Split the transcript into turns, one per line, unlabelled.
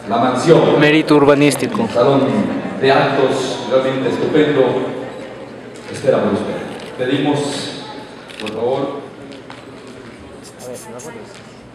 la mansión.
Mérito urbanístico.
Un salón de actos realmente estupendo. Espera por usted. Pedimos, por favor.
A ver,